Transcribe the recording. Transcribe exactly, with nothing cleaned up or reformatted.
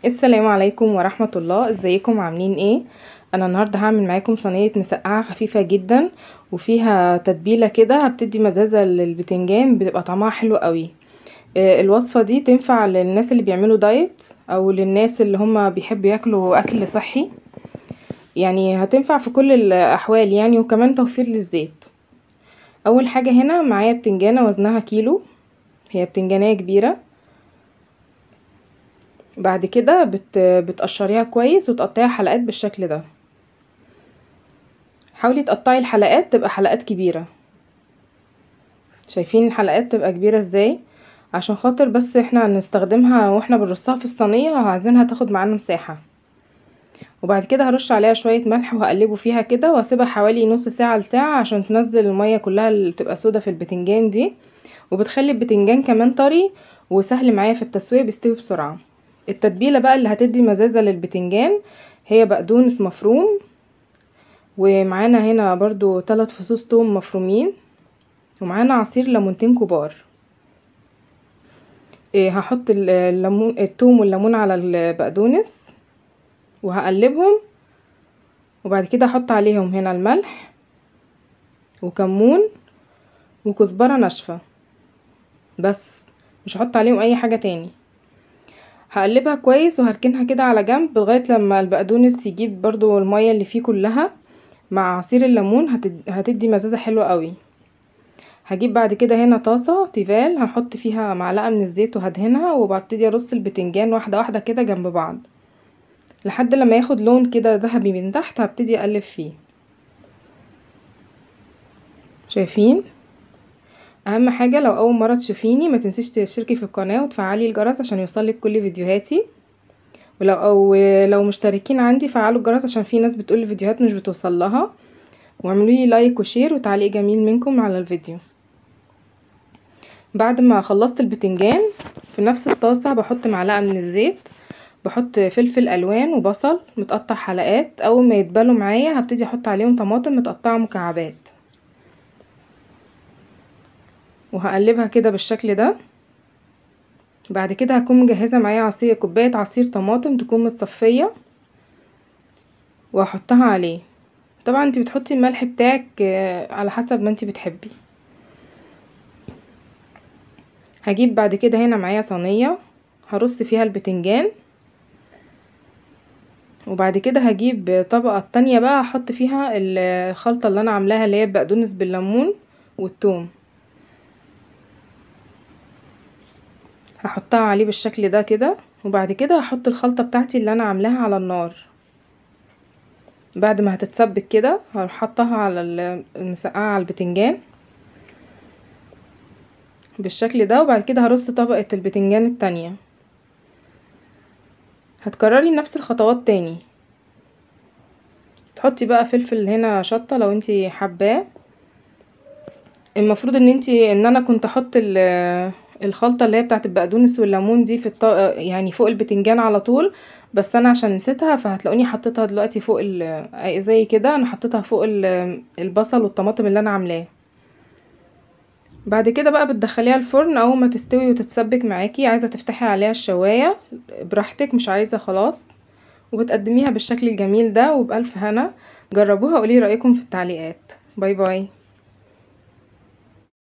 السلام عليكم ورحمة الله. ازيكم عاملين ايه؟ انا النهاردة هعمل معاكم صينية مسقعة خفيفة جدا وفيها تتبيلة كده بتدي مزازة للبتنجان، بتبقى طعمها حلو قوي. آه، الوصفة دي تنفع للناس اللي بيعملوا دايت او للناس اللي هم بيحبوا ياكلوا اكل صحي، يعني هتنفع في كل الاحوال يعني، وكمان توفير للزيت. اول حاجة هنا معايا بتنجانة وزنها كيلو، هي بتنجانية كبيرة. بعد كده بت... بتقشريها كويس وتقطعيها حلقات بالشكل ده. حاولي تقطعي الحلقات تبقى حلقات كبيرة، شايفين الحلقات تبقى كبيرة ازاي؟ عشان خاطر بس احنا هنستخدمها واحنا بنرصها في الصينية وعايزينها تاخد معانا مساحة. وبعد كده هرش عليها شوية ملح وهقلبه فيها كده واسيبها حوالي نص ساعة لساعة عشان تنزل المية كلها اللي بتبقى سودة في البتنجان دي، وبتخلي البتنجان كمان طري وسهل معايا في التسوية، بيستوي بسرعة. التتبيلة بقى اللي هتدي مزازة للبتنجان هي بقدونس مفروم، ومعانا هنا برضو ثلاث فصوص توم مفرومين، ومعانا عصير ليمونتين كبار. إيه هحط الليمون التوم والليمون على البقدونس وهقلبهم، وبعد كده احط عليهم هنا الملح وكمون وكزبرة ناشفة، بس مش هحط عليهم اي حاجة تاني. هقلبها كويس وهركنها كده على جنب لغاية لما البقدونس يجيب برضو المية اللي فيه كلها مع عصير الليمون، هتدي مزازة حلوة قوي. هجيب بعد كده هنا طاسة تيفال، هحط فيها معلقة من الزيت وهدهنها، وببتدي ارص البتنجان واحدة واحدة كده جنب بعض لحد لما ياخد لون كده ذهبي من تحت. هبتدي اقلب فيه، شايفين؟ اهم حاجة لو اول مرة تشوفيني ما تنسيش تشتركي في القناة وتفعلي الجرس عشان يوصلك كل فيديوهاتي، ولو او لو مشتركين عندي فعلوا الجرس عشان في ناس بتقول الفيديوهات مش بتوصل لها، واعملوا لي لايك وشير وتعليق جميل منكم على الفيديو. بعد ما خلصت البتنجان في نفس الطاسة بحط معلقة من الزيت، بحط فلفل الوان وبصل متقطع حلقات. اول ما يتبلوا معايا هبتدي احط عليهم طماطم متقطعة مكعبات، وهقلبها كده بالشكل ده. بعد كده هكون مجهزة معايا عصير كوباية عصير طماطم تكون متصفية وهحطها عليه. طبعا انت بتحطي الملح بتاعك على حسب ما انت بتحبي. هجيب بعد كده هنا معايا صينية هرص فيها البتنجان، وبعد كده هجيب طبقة التانية بقى احط فيها الخلطة اللي انا عاملاها اللي هي بقدونس بالليمون والثوم، هحطها عليه بالشكل ده كده. وبعد كده هحط الخلطة بتاعتي اللي انا عاملاها على النار. بعد ما هتتسبك كده هحطها على المسقعة على البتنجان بالشكل ده، وبعد كده هرص طبقة البتنجان التانية. هتكرري نفس الخطوات تاني، تحطي بقى فلفل هنا شطة لو انتي حباه. المفروض ان انتي ان انا كنت احط الخلطة اللي هي بتاعت البقدونس والليمون دي في الط... يعني فوق البتنجان على طول، بس انا عشان نسيتها فهتلاقوني حطيتها دلوقتي فوق ال... زي كده انا حطيتها فوق ال... البصل والطماطم اللي انا عاملاه. بعد كده بقى بتدخليها الفرن اول ما تستوي وتتسبك معاكي. عايزة تفتحي عليها الشواية براحتك، مش عايزة خلاص، وبتقدميها بالشكل الجميل ده وبألف هنا. جربوها وقولي رأيكم في التعليقات. باي باي.